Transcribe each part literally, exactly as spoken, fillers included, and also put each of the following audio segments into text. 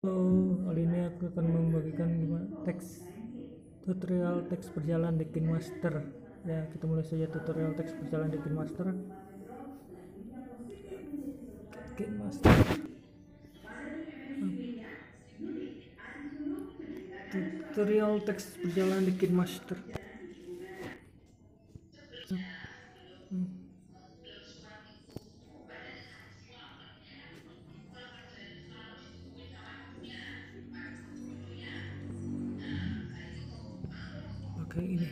Oh, kali ini aku akan membagikan gimana teks tutorial teks berjalan di KineMaster. Ya, kita mulai saja tutorial teks berjalan di KineMaster. KineMaster. Tutorial teks berjalan di KineMaster. Hmm. Oke, ini.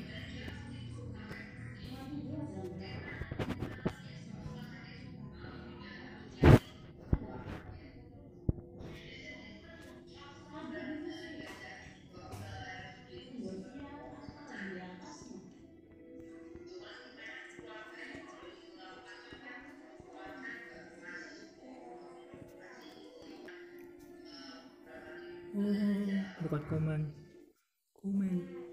Oh, bukan komen. Komen.